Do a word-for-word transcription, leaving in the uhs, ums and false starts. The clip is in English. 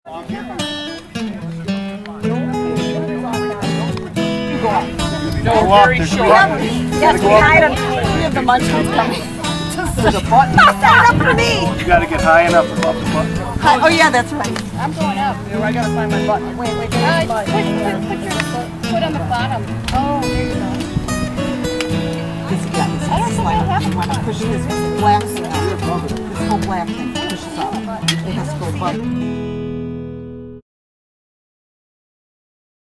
No, very short. Yes, we hide them. We have the munchkins coming. There's a button. Stand up for me! You gotta get high enough above the button. Hi, oh yeah, that's right. I'm going up. I gotta find my button. Wait, wait, Uh, wait. put, put, put your foot on the bottom. Oh, there you go. This, yeah, this I don't is think like, I have you want to push this black thing out. This whole black thing pushes out. It has to go above.